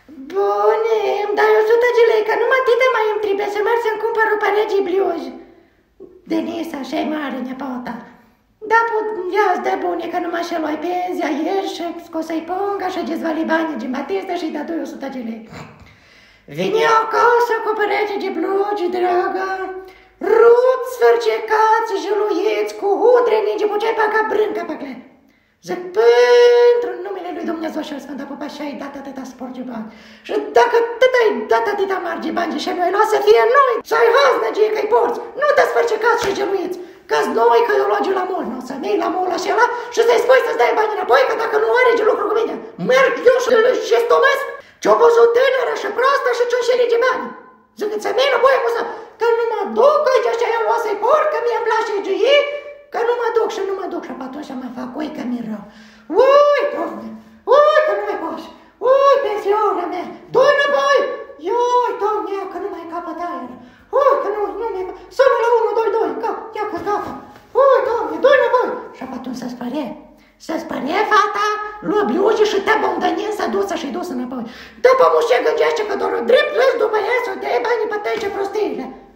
Bune, îmi dai 100 de lei, că numai atâta mai îmi trebuie să merg să-mi cumpăr o paregii bliuji. Denisa, așa-i mare, neapăta. Da, ia-ți de bune, că numai și luai penzia ieri și scosă-i ponga și dezvali banii din Batista și-i dă 100 de lei. Vine acasă cu pereche de blugi, dragă, rupți, sfârcecați, juluieți, cu hudre, nici buceai paga brânca pe clen. Zic, pentru numele lui Dumnezeu și-l Sfânta Pupa și-ai dat atâta spor de bani. Și dacă t-ai dat atâta marge bani și noi luat să fie noi, să-i haznăgie că-i porți, nu te sfârcecați și juluieți, că-s noi că eu logi la mol, nu să mei la mol așa și să-i spui să-ți dai bani înapoi, că dacă nu are de lucru cu mine, merg eu și îl șestomesc. Ce-o văzut tânără și proastă și ce-o șere de bani. Zic-ți mie înapoi, că nu mă duc, că așa eu luat să-i porc, că mie îmi place gie, că nu mă duc și nu mă duc și pe atunci mă fac, ui că mi-e rău. Ui, Doamne, ui că nu mai poți, ui, pensiona mea, du-i înapoi, ui, Doamne, că nu mai capăt aer, ui, că nu mai sună la 1, 2, 2, că, ia că-s gata, ui, Doamne, du-i înapoi. Și pe atunci să spăre. Să spăre fata, lua bliuji și te bondănin să duță și-i dus înapoi. După mușe gângește că doar drept râs după ea să-o dea banii pe tăi ce prostiile.